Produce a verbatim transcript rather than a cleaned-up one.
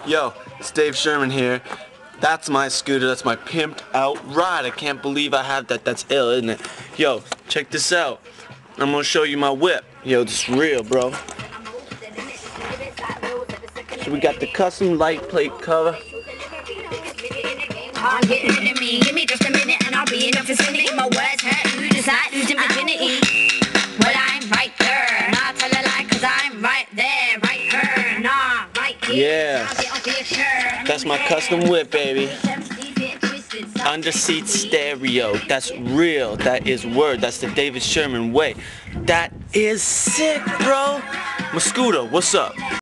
Yo, it's Dave Sherman here. That's my scooter. That's my pimped out ride. I can't believe I have that. That's ill, isn't it? Yo, check this out. I'm gonna show you my whip. Yo, this is real, bro. So we got the custom light plate cover. Give me, give me just a minute and I'll be in the vicinity. My words hurt you, decide losing virginity. Well, I'm right there, not tell a lie, cause I'm right there, right here, nah, right here. Yeah, that's my custom whip, baby. Under seat stereo. That's real. That is word. That's the David Sherman way. That is sick, bro. My scooter, what's up?